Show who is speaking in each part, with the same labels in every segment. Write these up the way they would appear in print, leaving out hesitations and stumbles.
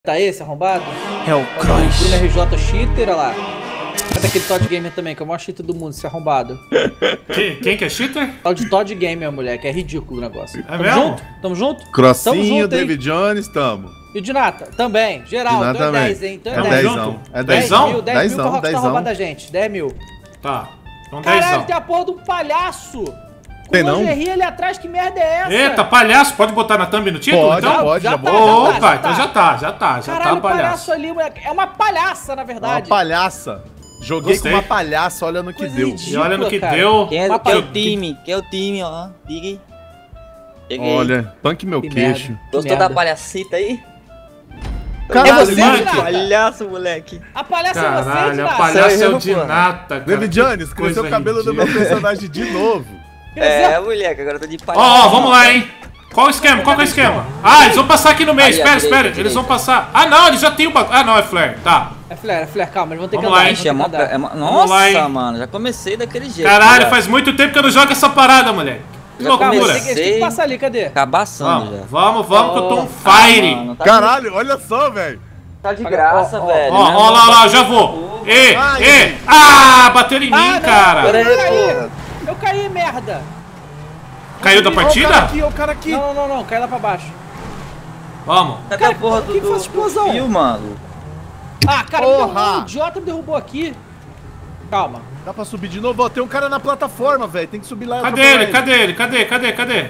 Speaker 1: Tá esse arrombado?
Speaker 2: É o Cross.
Speaker 1: Bruno RJ cheater, olha lá. Cadê aquele Todd Gamer também, que é o maior cheater do mundo, esse arrombado.
Speaker 3: Quem que é cheater?
Speaker 1: Tal de Todd Gamer, mulher, que é ridículo o negócio.
Speaker 3: É
Speaker 1: tamo
Speaker 3: mesmo?
Speaker 1: junto? Tamo junto?
Speaker 4: Crossinho, David Jones, tamo.
Speaker 1: E o Dinata? Também. Geral,
Speaker 4: Dinata
Speaker 1: então é
Speaker 4: também.
Speaker 1: 10, hein? Então
Speaker 4: É
Speaker 1: é 10.
Speaker 4: 10. É 10.
Speaker 1: 10 mil pra
Speaker 4: Dezão,
Speaker 1: Rockstar
Speaker 4: dezão.
Speaker 1: roubar da gente. 10 mil.
Speaker 3: Tá. Então
Speaker 1: Caralho,
Speaker 3: 10.
Speaker 1: tem a porra de um palhaço.
Speaker 4: Tem
Speaker 1: Com
Speaker 4: não?
Speaker 1: lingerie ali atrás, que merda é essa?
Speaker 3: Eita, palhaço, pode botar na thumb no título?
Speaker 4: Pode,
Speaker 3: então?
Speaker 4: pode, já
Speaker 1: tá,
Speaker 4: bota.
Speaker 3: Opa, então já tá
Speaker 1: Caralho,
Speaker 3: palhaço.
Speaker 1: palhaço ali, moleque. É uma palhaça, na
Speaker 4: Uma
Speaker 1: verdade.
Speaker 4: palhaça. Joguei
Speaker 3: Gostei.
Speaker 4: com uma palhaça, olha no que
Speaker 1: Coisa
Speaker 4: deu.
Speaker 1: ridícula.
Speaker 3: E olha no que
Speaker 1: cara.
Speaker 3: deu.
Speaker 2: Quem é
Speaker 1: Papai,
Speaker 2: o time? Quem é o time, ó? Diga aí. Cheguei.
Speaker 4: Olha, punk meu
Speaker 1: Que
Speaker 4: queixo.
Speaker 1: merda.
Speaker 2: Gostou
Speaker 1: merda.
Speaker 2: da palhacita aí?
Speaker 4: Caralho,
Speaker 1: É você,
Speaker 4: Mike.
Speaker 1: Dinata?
Speaker 2: Palhaço, moleque.
Speaker 1: A palhaça é você,
Speaker 3: Caralho, a
Speaker 1: Dinata.
Speaker 3: palhaça é
Speaker 2: Saiu,
Speaker 3: o Dinata, cara.
Speaker 4: David Jones, cresceu o cabelo do meu personagem de novo.
Speaker 2: É, moleque, agora eu tô de
Speaker 3: Ó,
Speaker 2: palhaço.
Speaker 3: vamos lá, hein. Qual o esquema? Qual que é o esquema? Ah, eles vão passar aqui no meio.
Speaker 2: Aí,
Speaker 3: Espera,
Speaker 2: à
Speaker 3: espera.
Speaker 2: direita,
Speaker 3: Eles vão
Speaker 2: direita.
Speaker 3: passar. Ah, não, eles já tem o bagulho. Ah, não, é flare. Tá.
Speaker 1: É flare, calma, eles vão ter que
Speaker 3: Vamos lá,
Speaker 1: andar.
Speaker 3: hein.
Speaker 1: eles
Speaker 2: Ixi,
Speaker 1: vão ter que andar.
Speaker 3: Vamos lá,
Speaker 2: Nossa,
Speaker 3: hein.
Speaker 2: mano, já comecei daquele jeito.
Speaker 3: Caralho,
Speaker 2: já.
Speaker 3: faz muito tempo que eu não jogo essa parada, moleque. Que
Speaker 2: Já
Speaker 3: loucura.
Speaker 1: Calma,
Speaker 2: comecei.
Speaker 1: eles têm que passar ali, cadê?
Speaker 2: Cabaçando já.
Speaker 3: Vamos, que eu tô on
Speaker 2: Ah,
Speaker 3: fire.
Speaker 2: mano, tá
Speaker 4: Caralho, olha só, velho.
Speaker 2: Tá de graça,
Speaker 1: Ó, ó,
Speaker 2: velho.
Speaker 3: Ó, lá, eu já vou.
Speaker 4: Ai,
Speaker 3: Bateram em mim,
Speaker 1: não,
Speaker 3: cara.
Speaker 2: Pera aí,
Speaker 1: eu caí.
Speaker 2: porra.
Speaker 1: Eu caí, merda.
Speaker 3: Caiu da
Speaker 4: Ó o cara
Speaker 3: partida?
Speaker 4: aqui, ó o cara aqui.
Speaker 1: Não, cai lá pra baixo.
Speaker 3: Vamos.
Speaker 2: Cadê
Speaker 1: Cara,
Speaker 2: a porra
Speaker 1: quem faz explosão?
Speaker 2: fio, mano?
Speaker 1: Ah, cara,
Speaker 4: Porra!
Speaker 1: um idiota me derrubou aqui. Calma.
Speaker 4: Dá pra subir de novo, ó. Tem um cara na plataforma, velho. Tem que subir lá. e
Speaker 3: Cadê
Speaker 4: atropelar
Speaker 3: ele? Cadê?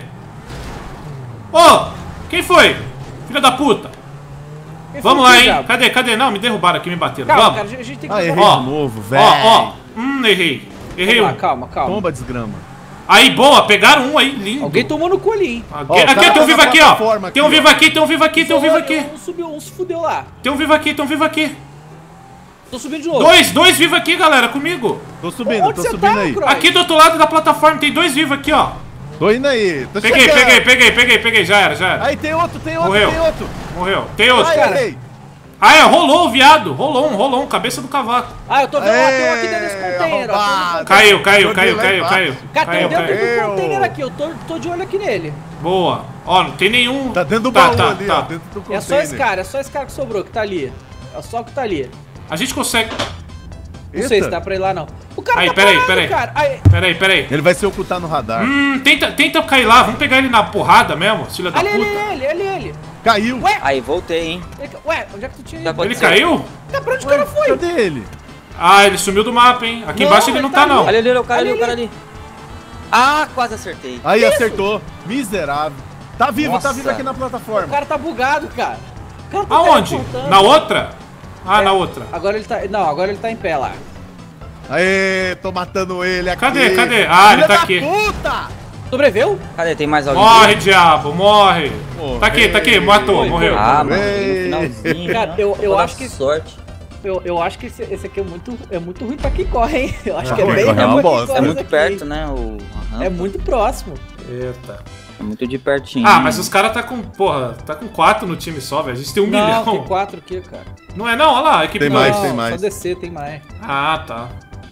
Speaker 3: Ô, quem foi? Filha da puta.
Speaker 1: Quem
Speaker 3: Vamos
Speaker 1: foi
Speaker 3: lá,
Speaker 1: aqui,
Speaker 3: hein.
Speaker 1: Diabo?
Speaker 3: Cadê? Não, me derrubaram aqui, me bateram.
Speaker 1: Calma,
Speaker 3: Vamos.
Speaker 1: cara, a gente tem que...
Speaker 4: Ah, errei
Speaker 3: Ó,
Speaker 4: de novo, velho.
Speaker 3: Ó. Errei. Errei
Speaker 1: Vamos lá,
Speaker 3: um.
Speaker 1: calma.
Speaker 4: Tomba, desgrama.
Speaker 3: Aí, boa, pegaram um aí, lindo.
Speaker 1: Alguém tomou no cu ali, hein?
Speaker 4: Ó,
Speaker 3: Aqui,
Speaker 4: o cara
Speaker 3: tem um
Speaker 4: tá
Speaker 3: vivo
Speaker 4: na
Speaker 3: aqui, ó.
Speaker 4: plataforma
Speaker 3: Tem um
Speaker 4: aqui,
Speaker 3: vivo
Speaker 4: ó.
Speaker 3: aqui, tem um vivo aqui.
Speaker 1: Um subiu, um se fudeu lá.
Speaker 3: Tem um vivo aqui.
Speaker 1: Tô subindo de novo.
Speaker 3: Dois vivos aqui, galera, comigo.
Speaker 4: Tô subindo,
Speaker 1: Onde
Speaker 4: tô
Speaker 1: você
Speaker 4: subindo
Speaker 1: tá,
Speaker 4: aí.
Speaker 1: Croy?
Speaker 3: Aqui do outro lado da plataforma tem dois vivos aqui, ó.
Speaker 4: Tô indo aí. Tô
Speaker 3: Peguei,
Speaker 4: chegando.
Speaker 3: peguei. Já era.
Speaker 4: Aí tem outro,
Speaker 3: Morreu.
Speaker 4: tem outro.
Speaker 3: Morreu. Tem outro.
Speaker 4: Ai,
Speaker 1: cara.
Speaker 4: errei.
Speaker 3: Rolou o viado. Rolou um, cabeça do cavaco.
Speaker 1: Ah, eu tô vendo tem um aqui dentro desse container, ó.
Speaker 4: arrombado.
Speaker 3: Caiu.
Speaker 4: Joguei lá embaixo.
Speaker 1: Cara, tem um dentro
Speaker 4: caiu.
Speaker 1: do container aqui, eu tô de olho aqui nele.
Speaker 3: Boa. Ó, não tem nenhum.
Speaker 4: Tá dentro do baú ali,
Speaker 3: tá.
Speaker 4: ó. Dentro do container.
Speaker 1: É só esse cara que sobrou, que tá ali. É só o que tá ali.
Speaker 3: A gente consegue.
Speaker 1: Não sei
Speaker 4: Eita.
Speaker 1: se dá pra ir lá, não. O cara
Speaker 3: Aí,
Speaker 1: tá
Speaker 3: peraí.
Speaker 1: parado, cara. Aí,
Speaker 3: Peraí.
Speaker 4: Ele vai se ocultar no radar.
Speaker 3: Tenta cair lá. Vamos pegar ele na porrada mesmo, filha da
Speaker 1: ali,
Speaker 3: puta.
Speaker 1: ele.
Speaker 4: Caiu.
Speaker 1: Ué,
Speaker 2: Aí, voltei, hein?
Speaker 1: ué, onde é que tu tinha
Speaker 2: Já
Speaker 1: ido?
Speaker 3: Ele
Speaker 2: aconteceu.
Speaker 3: caiu?
Speaker 1: Tá, pra onde o cara foi?
Speaker 4: Cadê ele?
Speaker 3: Ah, ele sumiu do mapa, hein? Aqui
Speaker 1: Não,
Speaker 3: embaixo ele
Speaker 1: ele
Speaker 3: não
Speaker 1: tá
Speaker 3: tá, não.
Speaker 2: Ali, o cara
Speaker 1: Ali,
Speaker 2: ali, o cara ali. Ah, quase acertei.
Speaker 4: Aí, acertou. Miserável. Tá vivo
Speaker 2: Nossa.
Speaker 4: aqui na
Speaker 1: O
Speaker 4: plataforma.
Speaker 1: cara tá bugado, cara. O cara tá
Speaker 3: Aonde?
Speaker 1: teleportando.
Speaker 3: Na outra? Ah,
Speaker 1: É.
Speaker 3: na outra.
Speaker 1: Agora ele tá... Não, agora ele tá em pé lá.
Speaker 4: Aê, tô matando ele aqui.
Speaker 3: Cadê? Ah, ele
Speaker 4: Filha
Speaker 3: tá
Speaker 4: da
Speaker 3: aqui.
Speaker 4: puta!
Speaker 1: Sobreviveu?
Speaker 2: Cadê? Tem mais alguém?
Speaker 3: Morre, diabo, morre.
Speaker 4: Morreu.
Speaker 3: Tá aqui, matou, morreu.
Speaker 2: Ah, mano,
Speaker 4: Ei.
Speaker 2: no finalzinho.
Speaker 1: Cara,
Speaker 2: né?
Speaker 1: eu
Speaker 2: Toda
Speaker 1: acho que-
Speaker 2: sorte.
Speaker 1: Eu acho que esse aqui é muito ruim pra quem corre, hein? Eu acho que é
Speaker 4: Corre,
Speaker 1: bem
Speaker 4: corre, é
Speaker 1: ruim
Speaker 4: uma
Speaker 1: pra quem
Speaker 4: bosta.
Speaker 1: corre
Speaker 2: É
Speaker 1: isso
Speaker 2: muito
Speaker 1: aqui,
Speaker 2: perto,
Speaker 1: hein?
Speaker 2: né? A rampa.
Speaker 1: É muito próximo.
Speaker 3: Eita.
Speaker 2: É muito de pertinho.
Speaker 3: Ah, mas os caras tá com, porra, tá com 4 no time só, velho. A gente tem 1
Speaker 1: Não,
Speaker 3: milhão.
Speaker 1: tem 4 aqui, cara.
Speaker 3: Não é não? Olha lá, a equipe
Speaker 4: Tem
Speaker 3: do-
Speaker 4: mais,
Speaker 1: Não,
Speaker 4: tem mais.
Speaker 1: Só descer, tem mais.
Speaker 3: Ah, tá.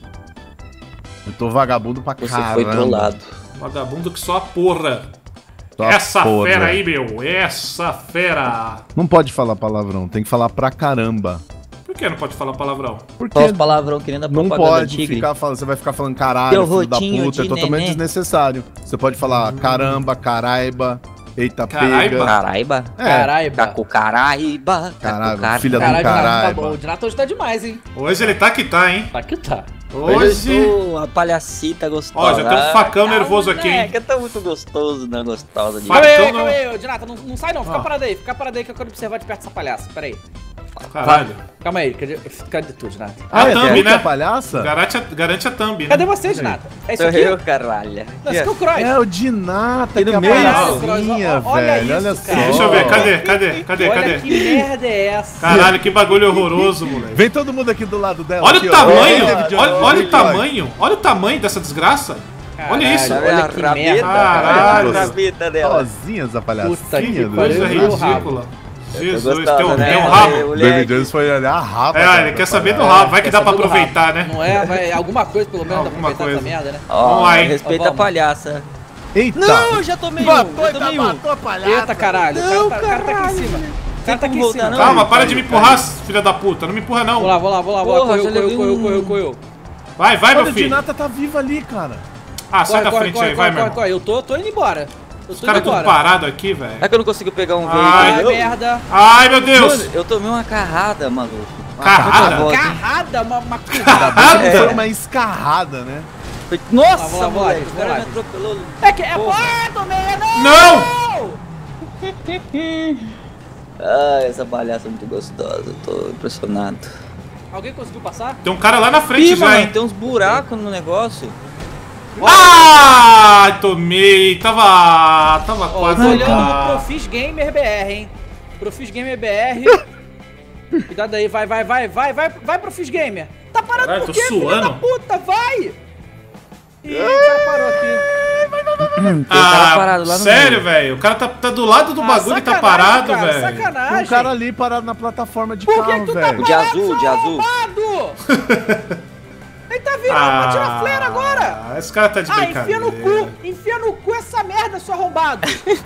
Speaker 4: Eu tô vagabundo pra
Speaker 2: Você
Speaker 4: caramba.
Speaker 2: foi trollado.
Speaker 3: Vagabundo que só a porra.
Speaker 4: Só
Speaker 3: Essa
Speaker 4: porra.
Speaker 3: fera aí, meu. Essa fera.
Speaker 4: Não pode falar palavrão, tem que falar pra caramba.
Speaker 3: Por que não pode falar palavrão?
Speaker 4: Porque
Speaker 2: Só os palavrão querendo a
Speaker 4: não
Speaker 2: propaganda
Speaker 4: pode
Speaker 2: tigre.
Speaker 4: ficar falando, você vai ficar falando caralho,
Speaker 2: Teu
Speaker 4: filho da
Speaker 2: rotinho
Speaker 4: puta, é
Speaker 2: de
Speaker 4: totalmente
Speaker 2: neném.
Speaker 4: desnecessário. Você pode falar caramba, caraiba, eita
Speaker 3: Caraiba?
Speaker 4: pega.
Speaker 2: Caraiba.
Speaker 4: É,
Speaker 1: Caralho,
Speaker 2: Caco Caraiba.
Speaker 4: Caralho, filha da
Speaker 1: Caralho,
Speaker 4: caralho.
Speaker 1: tá bom. O Dinato hoje tá demais, hein?
Speaker 3: Hoje ele tá que tá, hein?
Speaker 1: Tá que tá.
Speaker 3: Hoje...
Speaker 2: A palhacita gostosa.
Speaker 3: Ó, já tem um facão nervoso aqui, hein?
Speaker 2: É, tá muito gostoso, né? Gostosa de
Speaker 3: Vai.
Speaker 1: Calma
Speaker 3: Então
Speaker 1: aí, Dinato, não sai não, fica parado aí que eu quero observar de perto essa palhaça. Pera aí.
Speaker 3: Caralho.
Speaker 1: Calma aí, cadê tu, Dinato?
Speaker 3: A
Speaker 4: é
Speaker 3: thumb,
Speaker 4: tu que
Speaker 3: né?
Speaker 4: é palhaça?
Speaker 3: garante a thumb, né?
Speaker 1: Cadê você, Dinato? É isso
Speaker 2: Sou
Speaker 1: aqui?
Speaker 2: eu, caralho.
Speaker 1: Não, esse aqui é o Cross.
Speaker 4: É o Dinata, que é a
Speaker 2: meio,
Speaker 4: palhacinha,
Speaker 1: Olha
Speaker 4: velho.
Speaker 1: isso,
Speaker 4: Olha
Speaker 1: cara.
Speaker 4: só.
Speaker 3: Deixa eu ver, cadê?
Speaker 1: Olha que merda é essa?
Speaker 3: Caralho, que bagulho horroroso, moleque.
Speaker 4: Vem todo mundo aqui do lado dela.
Speaker 3: Olha
Speaker 4: aqui,
Speaker 3: o
Speaker 4: ó.
Speaker 3: tamanho,
Speaker 4: Vem, David
Speaker 3: olha
Speaker 4: Jones,
Speaker 3: o
Speaker 4: vem, Croy.
Speaker 3: tamanho, olha o tamanho dessa desgraça. Olha isso.
Speaker 1: Olha
Speaker 2: Olha
Speaker 1: que
Speaker 2: a
Speaker 1: merda.
Speaker 2: rabeta. Olha a
Speaker 3: Caralho.
Speaker 2: rabeta dela.
Speaker 4: Sozinha essa
Speaker 1: Puta que
Speaker 4: palhacinha.
Speaker 1: pariu.
Speaker 3: Coisa
Speaker 1: Olha o
Speaker 3: ridícula. Jesus,
Speaker 2: gostosa,
Speaker 3: tem um
Speaker 2: né?
Speaker 3: rabo.
Speaker 2: Olha,
Speaker 4: O David Jones foi olhar a raba.
Speaker 3: É, ele quer saber do rabo, vai que dá pra aproveitar, né?
Speaker 1: Não é? Vai, alguma coisa pelo menos dá pra
Speaker 3: Alguma
Speaker 1: aproveitar essa
Speaker 3: coisa.
Speaker 1: merda, né?
Speaker 2: Ó,
Speaker 3: Vamos lá, hein?
Speaker 2: respeita
Speaker 1: Vamos.
Speaker 2: a palhaça.
Speaker 4: Eita!
Speaker 2: Não, eu já tomei um.
Speaker 4: Matou,
Speaker 2: Eu tomei um.
Speaker 4: matou a palhaça.
Speaker 1: Eita caralho,
Speaker 2: Não,
Speaker 1: o cara tá aqui em cima. O
Speaker 2: tem
Speaker 1: cara tá
Speaker 2: como
Speaker 1: aqui em
Speaker 2: voltar,
Speaker 1: cima.
Speaker 2: não?
Speaker 3: Calma, para de me empurrar, filha da puta. Não me empurra, não.
Speaker 1: Vou lá, vou lá, vou lá.
Speaker 2: Porra, já levei
Speaker 1: Correu.
Speaker 3: Vai,
Speaker 4: Olha,
Speaker 3: meu
Speaker 4: o
Speaker 3: filho.
Speaker 4: Dinata tá vivo ali, cara.
Speaker 3: Ah, sai da frente aí, vai, meu irmão.
Speaker 1: Eu tô indo embora. Eu
Speaker 3: Os
Speaker 1: tô
Speaker 3: caras
Speaker 1: indo
Speaker 3: tudo
Speaker 1: embora.
Speaker 3: parado aqui, velho.
Speaker 2: É que eu não consigo pegar um
Speaker 3: Ai,
Speaker 2: veículo.
Speaker 1: merda.
Speaker 3: Ai, meu Deus.
Speaker 2: Mano, eu tomei uma carrada, maluco.
Speaker 3: Carrada?
Speaker 2: Volta, hein?
Speaker 1: Carrada, uma
Speaker 4: Não foi uma escarrada, né?
Speaker 2: Foi- Nossa,
Speaker 1: Vamos lá,
Speaker 2: moleque,
Speaker 1: vamos
Speaker 2: o cara
Speaker 1: lá.
Speaker 2: me atropelou.
Speaker 1: É que é
Speaker 2: Porra.
Speaker 1: tomei,
Speaker 3: Não!
Speaker 2: Ah, essa bagaça é muito gostosa, eu tô impressionado.
Speaker 1: Alguém conseguiu passar?
Speaker 3: Tem um cara lá na frente
Speaker 2: Ih,
Speaker 3: já,
Speaker 2: mano,
Speaker 3: hein.
Speaker 2: tem uns buracos no negócio.
Speaker 3: Ah, tomei. Tava
Speaker 1: Ó,
Speaker 3: quase.
Speaker 1: tô olhando no
Speaker 3: lá.
Speaker 1: Profis Gamer BR, hein? Profis Gamer BR. Cuidado aí, vai, Profis Gamer. Tá parado
Speaker 3: Caralho,
Speaker 1: por
Speaker 3: tô
Speaker 1: quê, filha
Speaker 3: suando.
Speaker 1: da puta? Vai! Ih, o cara parou aqui.
Speaker 2: Tem um cara parado lá no
Speaker 3: sério,
Speaker 2: meio.
Speaker 3: velho? O cara tá do lado do bagulho e tá
Speaker 1: sacanagem,
Speaker 3: parado,
Speaker 1: cara,
Speaker 3: velho.
Speaker 4: Tem
Speaker 1: Sacanagem.
Speaker 4: um cara ali parado na plataforma de
Speaker 1: Por que
Speaker 4: carro,
Speaker 1: que tu tá
Speaker 4: velho.
Speaker 2: De
Speaker 1: parado,
Speaker 2: azul, de
Speaker 1: seu
Speaker 2: azul.
Speaker 1: arrombado? Ele tá virando pra tirar flare agora.
Speaker 3: Esse cara tá de brincadeira.
Speaker 1: Enfia no cu essa merda, seu arrombado.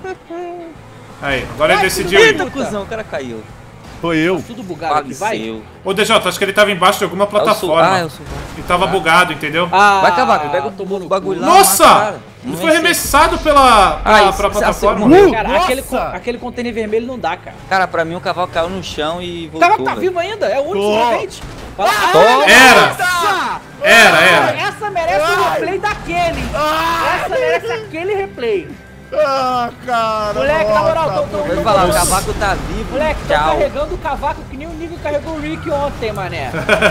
Speaker 3: Aí, agora ele
Speaker 1: Vai,
Speaker 3: decidiu
Speaker 1: filho
Speaker 3: ir.
Speaker 1: da
Speaker 2: Eita, cuzão, o cara caiu.
Speaker 4: Foi eu.
Speaker 1: Tudo bugado aqui, vai.
Speaker 2: Faleceu.
Speaker 3: Ô, DJ, acho que ele tava embaixo de alguma
Speaker 2: Ah,
Speaker 3: plataforma.
Speaker 2: eu sou.
Speaker 3: E tava bugado, entendeu?
Speaker 1: Ah,
Speaker 2: Vai acabar, pega
Speaker 1: tomou no
Speaker 2: o bagulho
Speaker 1: cu.
Speaker 2: lá.
Speaker 3: Nossa!
Speaker 2: mata o cara.
Speaker 3: Ele
Speaker 2: Não
Speaker 3: foi
Speaker 2: vai ser-
Speaker 3: arremessado pra
Speaker 2: isso,
Speaker 3: plataforma.
Speaker 2: morreu.
Speaker 1: Cara,
Speaker 4: Nossa!
Speaker 1: aquele container vermelho não dá, cara.
Speaker 2: Cara, pra mim o cavalo caiu no chão e
Speaker 1: O
Speaker 2: voltou.
Speaker 1: cara tá
Speaker 2: velho.
Speaker 1: vivo ainda, é o único
Speaker 4: Tô.
Speaker 1: sobrevivente. Fala,
Speaker 3: Era.
Speaker 1: nossa!
Speaker 3: Era.
Speaker 1: Essa merece o replay daquele. Essa merece aquele replay.
Speaker 4: Ah, cara.
Speaker 1: Moleque, na moral,
Speaker 4: nossa,
Speaker 1: tô-
Speaker 2: Vai falar, o cavaco tá vivo.
Speaker 1: Moleque, tô
Speaker 2: tchau.
Speaker 1: carregando o cavaco que nem o Nico carregou o Rick ontem, mané.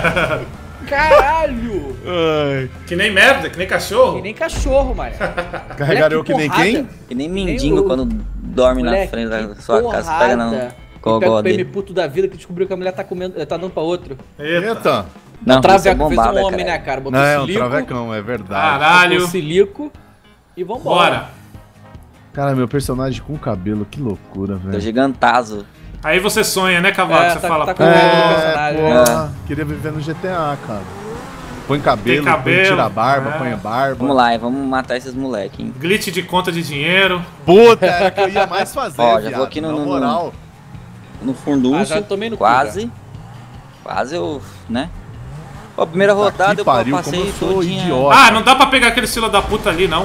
Speaker 1: Caralho!
Speaker 4: Ai.
Speaker 3: Que nem merda, que nem cachorro.
Speaker 1: Que nem cachorro, mané.
Speaker 4: Carregaram eu
Speaker 1: Moleque,
Speaker 4: que nem
Speaker 1: porrada.
Speaker 4: quem?
Speaker 2: Que nem mendigo
Speaker 1: o-
Speaker 2: quando dorme na
Speaker 1: Moleque,
Speaker 2: frente da
Speaker 1: que
Speaker 2: sua casa, pega na
Speaker 1: porrada.
Speaker 2: cogó
Speaker 1: Pega o PM
Speaker 2: dele.
Speaker 1: puto da vida que descobriu que a mulher tá comendo, tá dando pra outro.
Speaker 3: Eita.
Speaker 4: Eita.
Speaker 2: Não, isso é
Speaker 1: Traveco fez um
Speaker 2: bombada,
Speaker 1: homem,
Speaker 2: cara.
Speaker 1: né, cara? Botou
Speaker 4: Não, é um
Speaker 1: silico,
Speaker 4: travecão, é verdade.
Speaker 3: Caralho.
Speaker 1: botou silico e vambora.
Speaker 3: Bora.
Speaker 4: Cara, meu personagem com cabelo, que loucura,
Speaker 2: Tô
Speaker 4: velho.
Speaker 2: gigantazo.
Speaker 3: Aí você sonha, né, cavalo?
Speaker 1: É,
Speaker 3: Você
Speaker 1: tá-
Speaker 3: fala,
Speaker 1: tá
Speaker 3: pô,
Speaker 1: com- personagem,
Speaker 4: porra. Queria viver no GTA, cara. Põe cabelo,
Speaker 3: Tem cabelo,
Speaker 4: põe tira a barba,
Speaker 3: é.
Speaker 4: põe a barba.
Speaker 2: Vamos lá, vamos matar esses moleque, hein.
Speaker 3: glitch de conta de dinheiro.
Speaker 4: Puta, era que eu ia mais fazer,
Speaker 2: Ó, já
Speaker 4: viado,
Speaker 2: vou aqui no-
Speaker 4: na
Speaker 2: no-
Speaker 4: moral.
Speaker 2: No fundunço,
Speaker 1: Ah, já tomei no cu,
Speaker 2: quase. Quase eu, né? Ó, primeira rodada eu
Speaker 4: pariu,
Speaker 2: passei
Speaker 4: como eu sou
Speaker 2: todinha.
Speaker 4: idiota.
Speaker 3: Ah, não dá pra pegar aquele fila da puta ali, não.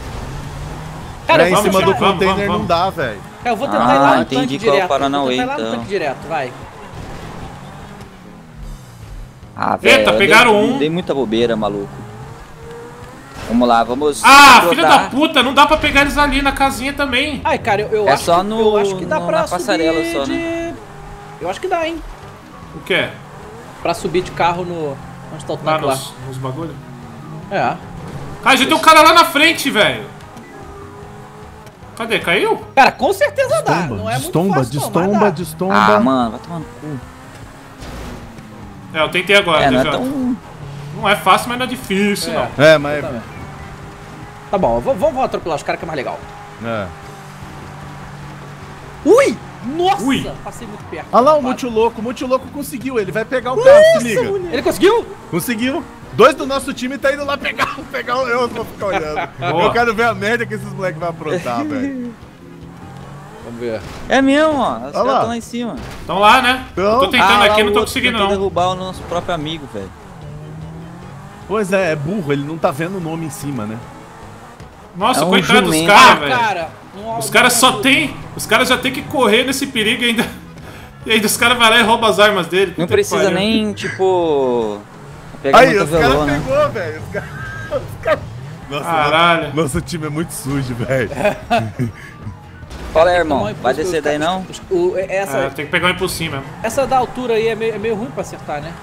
Speaker 1: Cara,
Speaker 4: É, em
Speaker 3: vamos,
Speaker 4: cima do
Speaker 3: Thiago, vamos,
Speaker 4: container
Speaker 3: vamos,
Speaker 4: não dá, velho.
Speaker 1: eu vou tentar
Speaker 2: Ah,
Speaker 1: ir lá no
Speaker 2: entendi
Speaker 1: tanque
Speaker 2: qual é o
Speaker 1: direto.
Speaker 2: Paranauê,
Speaker 1: Vou tentar ir lá no
Speaker 2: então.
Speaker 1: tanque direto, vai.
Speaker 2: Ah, velho,
Speaker 3: Eita,
Speaker 2: eu
Speaker 3: pegaram
Speaker 2: dei,
Speaker 3: um.
Speaker 2: Dei muita bobeira, maluco. Vamos lá, vamos...
Speaker 3: Ah,
Speaker 2: rodar.
Speaker 3: filha da puta, não dá pra pegar eles ali na casinha também.
Speaker 1: Ai, cara, eu
Speaker 2: É
Speaker 1: acho
Speaker 2: só
Speaker 1: que,
Speaker 2: no-
Speaker 1: eu acho que dá
Speaker 2: no-
Speaker 1: pra
Speaker 2: na passarela
Speaker 1: subir
Speaker 2: só,
Speaker 1: de... Eu acho que dá, hein?
Speaker 3: O que é?
Speaker 1: Pra subir de carro no... Onde tá o
Speaker 3: Lá
Speaker 1: tanque lá?
Speaker 3: nos bagulho?
Speaker 1: É.
Speaker 3: Ah, já tem um cara lá na frente, velho. Cadê? Caiu?
Speaker 1: Cara, com certeza dá. Não é
Speaker 4: Destomba,
Speaker 1: muito fácil, não, mas
Speaker 4: destomba,
Speaker 1: dá.
Speaker 4: destomba.
Speaker 2: Ah, mano, vai tomar no cu.
Speaker 3: É, eu tentei agora,
Speaker 2: É, não é
Speaker 3: DJ.
Speaker 2: tão...
Speaker 3: Não é fácil, mas não é difícil,
Speaker 1: É.
Speaker 3: não.
Speaker 4: É, mas...
Speaker 1: Exatamente. Tá bom, vamos atropelar os caras que é mais legal.
Speaker 4: É.
Speaker 1: Ui! Nossa!
Speaker 3: Ui.
Speaker 1: Passei muito perto.
Speaker 4: Olha lá o
Speaker 1: Mate.
Speaker 4: Multilouco conseguiu, ele vai pegar o carro, se liga.
Speaker 1: Ele conseguiu?
Speaker 4: Conseguiu. 2 do nosso time tá indo lá pegar eu vou ficar olhando.
Speaker 3: Boa.
Speaker 4: Eu quero ver a merda que esses moleques vão aprontar, velho.
Speaker 1: Vamos ver.
Speaker 2: É mesmo, ó. Os caras
Speaker 4: lá.
Speaker 2: estão lá em cima.
Speaker 3: Então lá, né?
Speaker 4: Então-
Speaker 3: Eu tô tentando
Speaker 2: lá
Speaker 3: aqui,
Speaker 2: o
Speaker 3: não tô
Speaker 2: outro
Speaker 3: conseguindo,
Speaker 2: tentou
Speaker 3: não.
Speaker 2: derrubar o nosso próprio amigo, velho.
Speaker 4: Pois é burro, ele não tá vendo o nome em cima, né?
Speaker 3: Nossa,
Speaker 2: É um
Speaker 3: coitado dos
Speaker 2: jumento.
Speaker 3: caras, velho.
Speaker 1: Cara,
Speaker 3: Os caras só tem. Os caras já tem que correr nesse perigo ainda. E ainda os caras vão lá e roubam as armas dele.
Speaker 2: Não
Speaker 3: Puta que
Speaker 2: precisa
Speaker 3: pariu.
Speaker 2: nem, tipo... Pegar
Speaker 4: Aí,
Speaker 2: muita
Speaker 4: os caras
Speaker 2: velona.
Speaker 4: pegou, velho. Nossa,
Speaker 3: Caralho.
Speaker 4: nosso time é muito sujo, velho.
Speaker 2: Qual é,
Speaker 1: Tomar
Speaker 2: irmão?
Speaker 1: um
Speaker 2: Vai
Speaker 1: impulso,
Speaker 2: descer
Speaker 1: os
Speaker 2: daí
Speaker 1: caras-
Speaker 2: não?
Speaker 1: essa,
Speaker 3: É, tem que pegar um impulsinho mesmo.
Speaker 1: essa da altura aí é meio ruim pra acertar, né?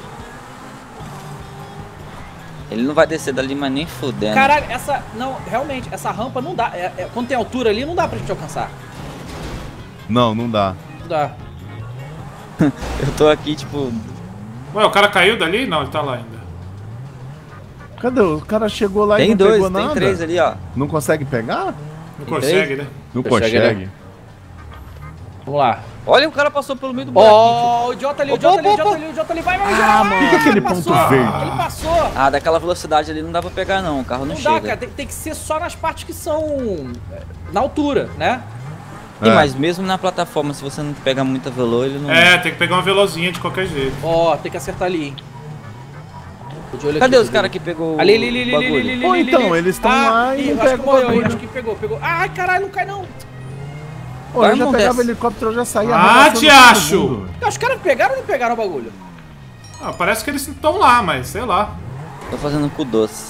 Speaker 2: Ele não vai descer dali, mas nem fudendo.
Speaker 1: Caralho, essa. Não, realmente, essa rampa não dá. Quando tem altura ali, não dá pra gente alcançar.
Speaker 4: Não, não dá.
Speaker 1: Não dá.
Speaker 2: Eu tô aqui, tipo...
Speaker 3: Ué, o cara caiu dali? Não, ele tá lá ainda.
Speaker 4: Cadê? O cara chegou lá e
Speaker 2: Tem
Speaker 4: não
Speaker 2: dois,
Speaker 4: pegou
Speaker 2: tem
Speaker 4: nada?
Speaker 2: 3 ali, ó.
Speaker 4: Não consegue pegar?
Speaker 3: Não
Speaker 2: Tem
Speaker 3: consegue, né?
Speaker 4: Não
Speaker 1: Consegue,
Speaker 4: consegue.
Speaker 1: Vamos lá.
Speaker 2: Olha, o cara passou pelo meio do buraquinho.
Speaker 1: Ó, o idiota ali, o idiota ali, o idiota ali, o idiota ali. Vai, geral.
Speaker 2: mano.
Speaker 4: Por que aquele
Speaker 1: Ele
Speaker 4: ponto
Speaker 1: passou,
Speaker 4: verde?
Speaker 1: Ele passou.
Speaker 2: Ah, daquela velocidade ali não dá pra pegar não, o carro não,
Speaker 1: Não dá,
Speaker 2: chega.
Speaker 1: cara. Tem que ser só nas partes que são na altura, né?
Speaker 2: Sim, mas mesmo na plataforma, se você não pega muita velo, ele não...
Speaker 3: É, tem que pegar uma velozinha de qualquer jeito.
Speaker 1: Ó, tem que acertar ali, hein. Tô de olho
Speaker 2: Cadê
Speaker 1: aqui,
Speaker 2: os caras que pegou
Speaker 1: ali,
Speaker 2: o bagulho?
Speaker 4: Pô, então, eles estão lá e não
Speaker 1: acho que
Speaker 4: pegam o
Speaker 1: morreu,
Speaker 4: bagulho.
Speaker 1: acho que pegou. Ai, caralho, não cai não.
Speaker 4: Pô, eu já
Speaker 2: Irmão,
Speaker 4: pegava o
Speaker 2: desce.
Speaker 4: helicóptero, eu já saía.
Speaker 3: Ah,
Speaker 4: arregaçando
Speaker 3: te
Speaker 4: todo
Speaker 3: acho!
Speaker 4: mundo.
Speaker 1: Os caras pegaram ou não pegaram o bagulho?
Speaker 3: Ah, parece que eles estão lá, mas sei lá.
Speaker 2: Tô fazendo cu doce.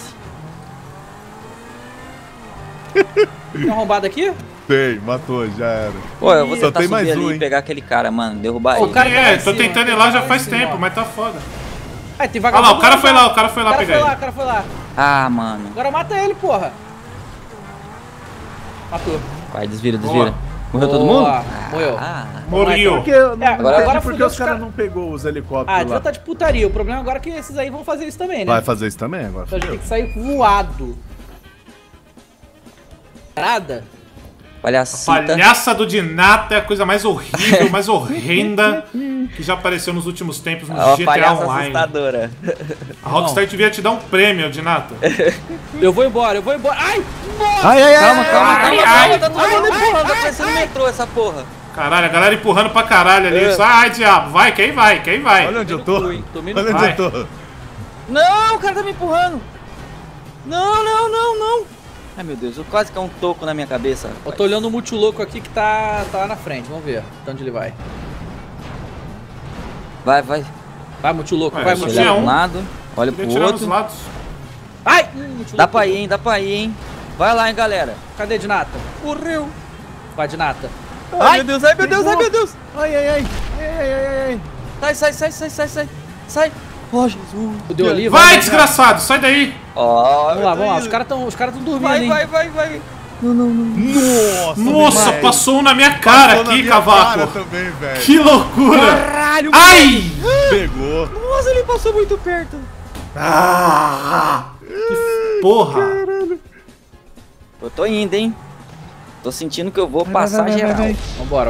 Speaker 1: Tem arrombado aqui?
Speaker 4: Tem, matou, já era.
Speaker 2: Pô, eu vou
Speaker 4: Só
Speaker 2: tentar
Speaker 4: tem mais
Speaker 2: subir
Speaker 4: um,
Speaker 2: ali
Speaker 4: hein?
Speaker 2: e pegar aquele cara, mano. Derrubar
Speaker 1: Ô,
Speaker 2: ele.
Speaker 1: o cara- tá lá
Speaker 3: É,
Speaker 1: em
Speaker 3: tô
Speaker 1: cima,
Speaker 3: tentando ir
Speaker 1: tem
Speaker 3: lá
Speaker 1: lá
Speaker 3: já
Speaker 1: em
Speaker 3: faz
Speaker 1: cima,
Speaker 3: tempo,
Speaker 1: ó.
Speaker 3: mas tá foda.
Speaker 1: Ai, tem
Speaker 3: Olha
Speaker 1: vagabundo.
Speaker 3: lá, o cara foi lá,
Speaker 1: O
Speaker 3: pegar ele.
Speaker 1: cara foi lá.
Speaker 2: Ah, mano.
Speaker 1: Agora mata ele, porra. Matou.
Speaker 2: Vai, desvira.
Speaker 3: Boa.
Speaker 2: Morreu todo mundo?
Speaker 1: Boa. Morreu.
Speaker 2: Ah,
Speaker 3: Morreu.
Speaker 4: Porque eu não
Speaker 1: É,
Speaker 4: entendi
Speaker 1: agora
Speaker 4: porque
Speaker 1: fudeu
Speaker 4: os
Speaker 1: os
Speaker 4: caras
Speaker 1: cara-
Speaker 4: não pegou os helicópteros
Speaker 1: Ah,
Speaker 4: lá.
Speaker 1: devia tá de putaria. O problema agora é que esses aí vão fazer isso também, né?
Speaker 4: Vai fazer isso também agora.
Speaker 1: Então a gente tem que sair voado. Parada?
Speaker 2: palhacita.
Speaker 3: Palhaça do Dinata é a coisa mais horrível, mais horrenda que já apareceu nos últimos tempos no
Speaker 2: É uma
Speaker 3: GTA
Speaker 2: palhaça
Speaker 3: Online.
Speaker 2: assustadora.
Speaker 3: A Rockstar devia te dar um prêmio, Dinata.
Speaker 1: Eu vou embora. Ai! Nossa!
Speaker 4: Ai,
Speaker 2: Calma.
Speaker 3: ai,
Speaker 2: Tá todo mundo empurrando, tá parecendo metrô essa porra.
Speaker 3: Caralho, a galera empurrando pra caralho ali. Ai, diabo, vai, quem vai?
Speaker 4: Olha onde eu tô.
Speaker 1: Tomei no
Speaker 4: Olha
Speaker 3: Vai.
Speaker 4: onde eu tô.
Speaker 2: Não, o cara tá me empurrando. Não. Ai, meu Deus, eu quase caí um toco na minha cabeça.
Speaker 1: Eu tô olhando o multilouco aqui que tá lá na frente. Vamos ver pra onde ele vai.
Speaker 2: Vai.
Speaker 1: Vai, multilouco.
Speaker 3: Ué,
Speaker 1: Vai,
Speaker 3: só
Speaker 2: Olha
Speaker 3: tinha
Speaker 1: multilouco.
Speaker 2: pra
Speaker 3: um.
Speaker 2: um lado, olha
Speaker 3: Queria
Speaker 2: pro
Speaker 3: tirar nos
Speaker 2: outro.
Speaker 3: lados.
Speaker 1: Ai! Multilouco.
Speaker 2: Dá pra ir, hein. Vai lá, hein, galera.
Speaker 1: Cadê Dinata?
Speaker 2: Morreu.
Speaker 1: Vai, Dinata.
Speaker 2: Ai, meu Deus. Sai. Sai. Oh, Jesus.
Speaker 1: O deu ali?
Speaker 3: Vai, desgraçado, sai daí.
Speaker 2: Ó,
Speaker 1: Vamos lá. Os caras tão dormindo, hein?
Speaker 2: Vai.
Speaker 3: Nossa,
Speaker 4: velho.
Speaker 3: passou um na minha cara
Speaker 4: Passou na
Speaker 3: aqui,
Speaker 4: minha
Speaker 3: cavaco.
Speaker 4: cara também, velho.
Speaker 3: Que loucura.
Speaker 2: Caralho.
Speaker 3: Ai!
Speaker 4: Pegou.
Speaker 2: Nossa, ele passou muito perto.
Speaker 3: Ah, que porra.
Speaker 2: Eu tô indo, hein. Tô sentindo que eu vou passar geral.
Speaker 1: Vambora.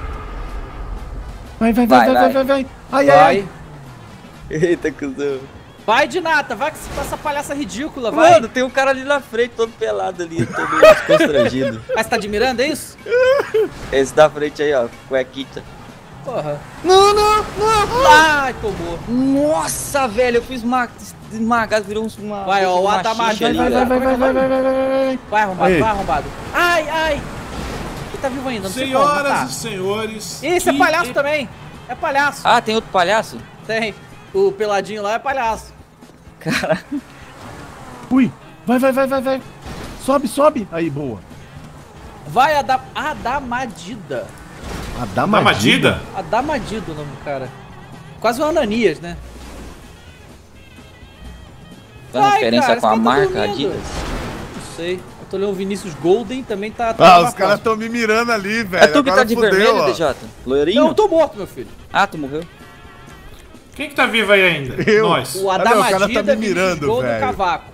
Speaker 4: Vai. Ai.
Speaker 1: Vai.
Speaker 2: Eita, cuzão.
Speaker 1: Vai, Dinata. Vai com essa palhaça ridícula, vai.
Speaker 2: Mano, tem um cara ali na frente, todo pelado ali, todo desconstrangido.
Speaker 1: Mas você tá admirando, é isso?
Speaker 2: Esse da frente aí, ó, cuequita.
Speaker 1: Porra.
Speaker 2: Não.
Speaker 1: Ai, tomou.
Speaker 2: Nossa, velho, eu fui esmagado, virou uma...
Speaker 1: Vai, ó, o
Speaker 2: uma
Speaker 1: Adamar.
Speaker 2: xixa ali, velho.
Speaker 1: Vai, arrombado,
Speaker 4: Aí.
Speaker 1: vai, arrombado. Ai. Ele tá vivo ainda, não sei como
Speaker 3: Senhoras
Speaker 1: matar.
Speaker 3: e senhores.
Speaker 1: Esse é
Speaker 3: que
Speaker 1: palhaço também. É palhaço.
Speaker 2: Ah, tem outro palhaço?
Speaker 1: Tem. O peladinho lá é palhaço.
Speaker 2: Cara,
Speaker 4: Ui. Vai. Sobe. Aí, boa.
Speaker 1: Vai, Adamadida.
Speaker 4: A
Speaker 3: Damadida?
Speaker 1: Adamadida o nome do cara. Quase um Ananias, né?
Speaker 2: dá
Speaker 1: Vai,
Speaker 2: referência
Speaker 1: cara,
Speaker 2: com a
Speaker 1: esse cara tá
Speaker 2: marca
Speaker 1: dormindo.
Speaker 2: Adidas.
Speaker 1: Não sei. Eu tô olhando o Vinícius Golden, também tá...
Speaker 4: Ah,
Speaker 1: na
Speaker 4: os caras
Speaker 1: foto.
Speaker 4: estão me mirando ali, velho.
Speaker 2: É tu que
Speaker 4: Agora
Speaker 2: tá de
Speaker 4: fudeu,
Speaker 2: vermelho,
Speaker 4: ó.
Speaker 2: DJ? Loirinho?
Speaker 1: Não, eu tô morto, meu filho.
Speaker 2: Ah, tu morreu?
Speaker 3: Quem que tá vivo aí ainda?
Speaker 4: Eu.
Speaker 3: Nós.
Speaker 1: O
Speaker 4: Olha, o cara
Speaker 1: Adamadida,
Speaker 4: tá me
Speaker 1: Vinícius
Speaker 4: mirando,
Speaker 1: Golden,
Speaker 4: velho.
Speaker 1: Cavaco.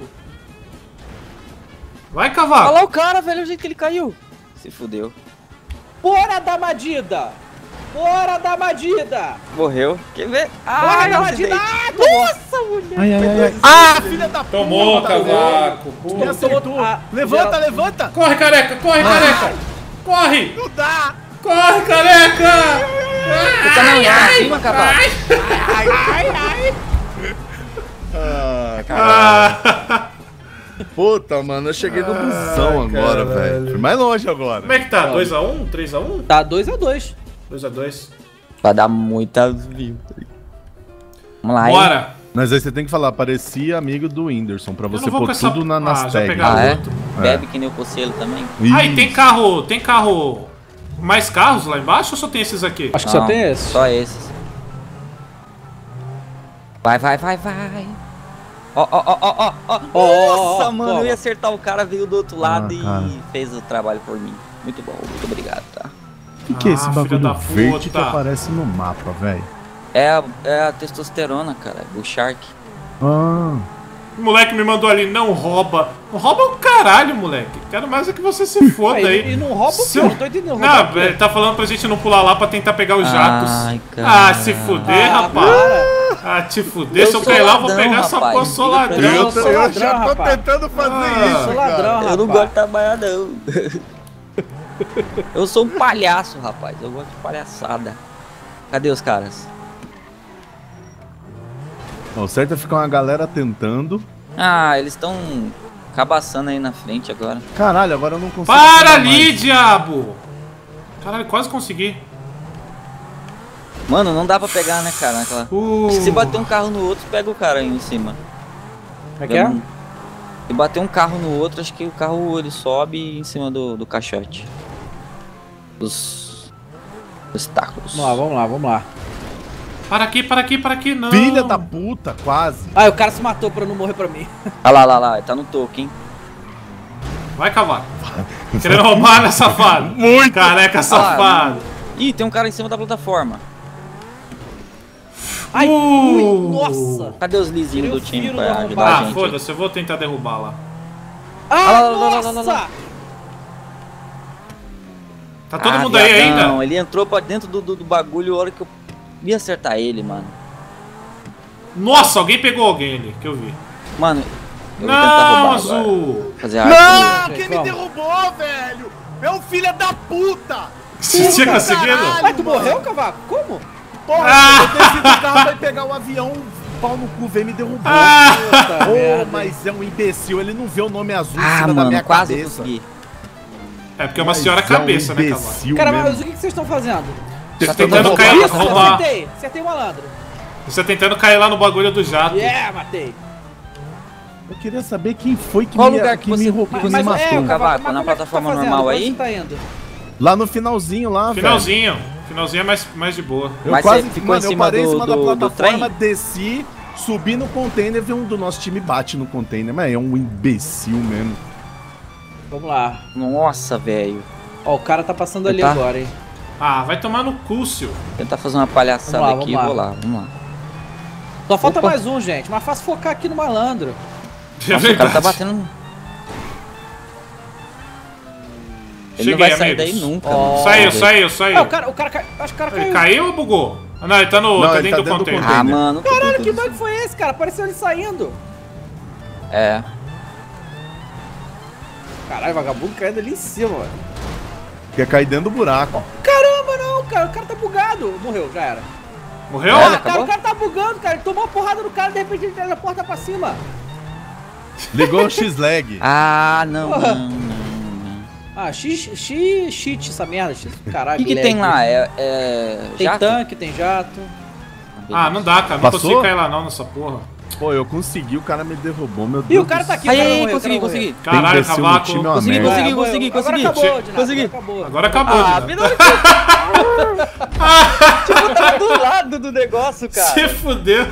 Speaker 3: Vai,
Speaker 2: Olha
Speaker 3: cavalo.
Speaker 2: lá o cara, velho, o jeito que ele caiu. Se fudeu.
Speaker 1: Bora, Adamadida! Bora, Adamadida!
Speaker 2: Morreu. Quer ver?
Speaker 1: Bora,
Speaker 2: Ah, não,
Speaker 1: Adamadida!
Speaker 2: acidente.
Speaker 1: Nossa, mulher!
Speaker 4: Ai. Ah, filha da puta.
Speaker 3: Tomou, cavaco.
Speaker 4: Me
Speaker 3: Porra.
Speaker 4: acertou.
Speaker 1: Ah,
Speaker 4: Levanta.
Speaker 3: Corre, careca. Corre.
Speaker 4: Não dá.
Speaker 3: Corre, careca.
Speaker 2: Você tá na linha acima, cavalo.
Speaker 4: Ah, cara.
Speaker 3: Ah,
Speaker 4: Puta, mano, eu cheguei no busão agora, velho. Fui mais longe agora.
Speaker 3: como é que tá? 2x1? 3x1?
Speaker 1: Tá 2-2.
Speaker 3: 2x2.
Speaker 2: Vai dar muita view. Vamos lá, hein?
Speaker 3: Bora.
Speaker 4: Mas aí você tem que falar, parecia amigo do Whindersson, pra
Speaker 3: Eu
Speaker 4: você
Speaker 3: não vou
Speaker 4: pôr
Speaker 3: com essa-
Speaker 4: tudo nas
Speaker 3: já
Speaker 4: tags.
Speaker 3: pegaram.
Speaker 2: Ah, é?
Speaker 3: outro.
Speaker 2: Bebe que nem o Conselho também.
Speaker 3: Aí, tem carro... Mais carros lá embaixo ou só tem esses aqui?
Speaker 1: Acho que
Speaker 2: Não,
Speaker 1: só tem esse.
Speaker 2: Só esses. Vai. Ó. Nossa, mano,
Speaker 1: toma.
Speaker 2: eu ia acertar o cara, veio do outro lado
Speaker 4: cara.
Speaker 2: e fez o trabalho por mim. Muito bom, muito obrigado, tá?
Speaker 4: O que é esse
Speaker 3: Ah, filho
Speaker 4: bagulho
Speaker 3: da
Speaker 4: verde que
Speaker 3: puta.
Speaker 4: aparece no mapa, velho?
Speaker 2: É a testosterona, cara, o Shark.
Speaker 4: Ah,
Speaker 3: O moleque me mandou ali, não rouba. Não rouba o caralho, moleque. Quero mais é que você se foda
Speaker 1: Aí,
Speaker 3: aí.
Speaker 1: e não rouba o quê?
Speaker 3: Se
Speaker 1: Eu não tô entendendo. Roubar
Speaker 3: Não,
Speaker 1: o quê?
Speaker 3: ele tá falando pra gente não pular lá pra tentar pegar os jatos.
Speaker 2: Ai, cara.
Speaker 3: Ah, se fuder,
Speaker 1: Ah,
Speaker 3: rapaz.
Speaker 1: para.
Speaker 3: Ah, te fuder.
Speaker 2: Eu
Speaker 3: Se eu
Speaker 2: sou
Speaker 3: cair lá, eu vou
Speaker 2: ladrão,
Speaker 3: pegar essa
Speaker 2: rapaz.
Speaker 3: porra, sou ladrão.
Speaker 1: Eu sou
Speaker 4: eu
Speaker 1: ladrão,
Speaker 4: já tô
Speaker 1: rapaz.
Speaker 4: tentando fazer
Speaker 3: Ah,
Speaker 4: isso,
Speaker 1: Sou
Speaker 4: cara.
Speaker 1: ladrão,
Speaker 2: Eu não
Speaker 1: rapaz.
Speaker 2: gosto de trabalhar, não. Eu sou um palhaço, rapaz. Eu gosto de palhaçada. Cadê os caras?
Speaker 4: O certo é ficar uma galera tentando.
Speaker 2: Ah, eles estão cabaçando aí na frente agora.
Speaker 4: Caralho, agora eu não consigo.
Speaker 3: Para
Speaker 4: pegar
Speaker 3: ali,
Speaker 4: mais.
Speaker 3: diabo! Caralho, quase consegui.
Speaker 2: Mano, não dá pra pegar, né, cara? Naquela... Se bater um carro no outro, pega o cara aí em cima.
Speaker 1: Como é que é?
Speaker 2: Se bater um carro no outro, acho que o carro ele sobe em cima do caixote. Dos obstáculos.
Speaker 1: Vamos lá, vamos lá.
Speaker 3: Para aqui, não.
Speaker 4: Filha da puta, quase.
Speaker 1: Ah, o cara se matou pra não morrer pra mim.
Speaker 2: Olha lá, ele tá no toque, hein?
Speaker 3: Vai, cavalo. Querendo roubar, né, safado?
Speaker 4: Muito.
Speaker 3: Careca safado.
Speaker 2: Ih, tem um cara em cima da plataforma.
Speaker 1: Ai, ui, nossa.
Speaker 2: Cadê os lisinhos do
Speaker 1: Tirei o
Speaker 2: time
Speaker 1: firo
Speaker 2: pra
Speaker 1: do
Speaker 2: ajudar a
Speaker 3: Ah,
Speaker 2: gente?
Speaker 3: foda-se, eu vou tentar derrubar lá.
Speaker 1: Ah,
Speaker 2: lá,
Speaker 1: nossa.
Speaker 3: Tá todo mundo aí ainda?
Speaker 2: Não, ele entrou pra dentro do bagulho a hora que eu ia acertar ele, mano.
Speaker 3: Nossa, alguém pegou alguém ali, que eu vi.
Speaker 2: Mano, eu vou tentar
Speaker 3: Não,
Speaker 2: roubar
Speaker 3: Azul.
Speaker 2: agora. Fazer arte.
Speaker 4: Não, quem me
Speaker 1: Calma.
Speaker 4: derrubou, velho? É um filho da puta.
Speaker 3: Você tinha conseguido?
Speaker 4: caralho.
Speaker 1: Mas tu
Speaker 4: mano.
Speaker 1: morreu, Cavaco? Como?
Speaker 4: Porra, eu desci do carro, vai pegar o avião, pau no cu, vem me derrubou.
Speaker 1: Puta
Speaker 4: Oh,
Speaker 1: merda.
Speaker 4: mas é um imbecil, ele não vê o nome azul em
Speaker 2: Ah,
Speaker 4: cima da
Speaker 2: mano,
Speaker 4: minha
Speaker 2: quase eu
Speaker 4: cabeça.
Speaker 2: consegui.
Speaker 3: É porque é uma
Speaker 4: Mas
Speaker 3: senhora
Speaker 4: é um
Speaker 3: cabeça, né, cavalo?
Speaker 4: imbecil
Speaker 1: Cara,
Speaker 4: mesmo.
Speaker 1: mas o que vocês estão fazendo?
Speaker 3: Você
Speaker 2: Tá
Speaker 3: tentando
Speaker 2: tentando
Speaker 3: cair,
Speaker 1: Isso,
Speaker 3: roubar.
Speaker 1: acertei o malandro.
Speaker 3: Você tentando cair lá no bagulho do jato.
Speaker 1: Yeah, matei.
Speaker 4: Eu queria saber quem foi que
Speaker 2: Qual
Speaker 4: me,
Speaker 2: lugar que
Speaker 4: me
Speaker 2: você-
Speaker 4: roubou, que me
Speaker 2: Mas-
Speaker 4: matou.
Speaker 2: Cavaco,
Speaker 1: Cavaco, mas
Speaker 2: na
Speaker 1: como é que tu
Speaker 2: plataforma
Speaker 1: tá fazendo?
Speaker 2: normal
Speaker 1: Pra
Speaker 2: aí?
Speaker 1: onde você tá indo?
Speaker 4: Lá no finalzinho lá, velho.
Speaker 3: Finalzinho é mais de boa.
Speaker 4: Eu
Speaker 2: Mas
Speaker 4: quase
Speaker 2: você ficou
Speaker 4: mano,
Speaker 2: em
Speaker 4: eu
Speaker 2: cima
Speaker 4: parei em
Speaker 2: do-
Speaker 4: cima da
Speaker 2: do
Speaker 4: plataforma,
Speaker 2: trem?
Speaker 4: desci, subi no container, vi um do nosso time bate no container. Mas é um imbecil mesmo.
Speaker 1: Vamos lá.
Speaker 2: Nossa, velho.
Speaker 1: Ó, o cara tá passando ali
Speaker 2: Tá.
Speaker 1: agora, hein.
Speaker 3: Ah, vai tomar no Cúcio.
Speaker 2: Tentar fazer uma palhaçada
Speaker 1: Vamos lá,
Speaker 2: aqui e
Speaker 1: vamos
Speaker 2: vou
Speaker 1: lá.
Speaker 2: lá, vamos lá.
Speaker 1: Só falta
Speaker 2: Opa.
Speaker 1: mais um, gente. Mas fácil focar aqui no malandro.
Speaker 3: É
Speaker 2: Nossa, o cara tá
Speaker 3: verdade.
Speaker 2: batendo. Ele não
Speaker 3: Cheguei,
Speaker 2: vai sair
Speaker 3: amigos.
Speaker 2: daí nunca.
Speaker 1: Ó.
Speaker 2: mano.
Speaker 3: Saiu.
Speaker 1: Ah, o cara caiu. Acho que o cara
Speaker 3: Ele
Speaker 1: caiu.
Speaker 3: caiu ou bugou? Ah, não, ele tá,
Speaker 4: Não,
Speaker 3: tá
Speaker 4: ele
Speaker 3: dentro
Speaker 4: tá
Speaker 3: do
Speaker 4: dentro do
Speaker 3: container.
Speaker 2: Ah, mano.
Speaker 1: Caralho, que bug foi esse, cara? Apareceu ele saindo.
Speaker 2: É.
Speaker 1: Caralho, vagabundo caindo ali em cima, mano.
Speaker 4: Quer cair dentro do buraco.
Speaker 1: Caramba, não, cara. O cara tá bugado. Morreu, já era.
Speaker 3: Morreu?
Speaker 2: É,
Speaker 1: Ah, cara,
Speaker 2: acabou?
Speaker 1: o cara tá bugando, cara. Ele tomou uma porrada do cara, de repente ele teleporta pra cima.
Speaker 4: Ligou o X-Lag.
Speaker 2: Ah, não,
Speaker 1: Porra.
Speaker 2: não.
Speaker 1: Ah, cheat essa merda, X. Caralho,
Speaker 2: O que
Speaker 1: lag.
Speaker 2: tem lá? É
Speaker 1: Tem
Speaker 2: jato?
Speaker 1: tanque, tem jato.
Speaker 3: Ah, não dá, cara. Não
Speaker 4: Passou?
Speaker 3: consigo cair lá não nessa porra.
Speaker 4: Pô, eu consegui, o cara me derrubou, meu Deus.
Speaker 1: Ih, o cara tá aqui, o cara
Speaker 2: Aí,
Speaker 1: morreu, o cara
Speaker 2: consegui.
Speaker 1: morreu.
Speaker 3: Caralho,
Speaker 4: imbecil no
Speaker 3: cavaco.
Speaker 4: time, é uma
Speaker 2: Consegui,
Speaker 4: merda.
Speaker 2: consegui.
Speaker 1: Agora acabou, Dinato,
Speaker 2: Consegui.
Speaker 1: agora acabou.
Speaker 3: Agora acabou,
Speaker 2: Ah,
Speaker 3: né?
Speaker 2: me dá Tipo, tá do lado do negócio, cara.
Speaker 3: Se fudeu.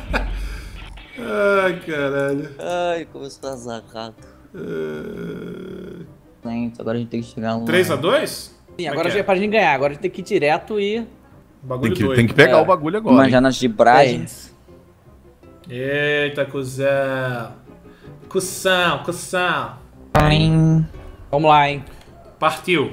Speaker 3: Ai, caralho.
Speaker 2: Ai, como você tá zarrado. Agora a gente tem que chegar lá.
Speaker 3: 3x2?
Speaker 1: Sim, agora já é pra gente ganhar, agora a gente tem que ir direto e...
Speaker 3: Bagulho
Speaker 4: Tem que,
Speaker 3: doido.
Speaker 4: tem que pegar
Speaker 1: É.
Speaker 4: o bagulho agora.
Speaker 2: Uma
Speaker 4: hein?
Speaker 2: janela de bragens.
Speaker 3: Eita, cuzão. Cução.
Speaker 1: Vamos lá, hein.
Speaker 3: Partiu.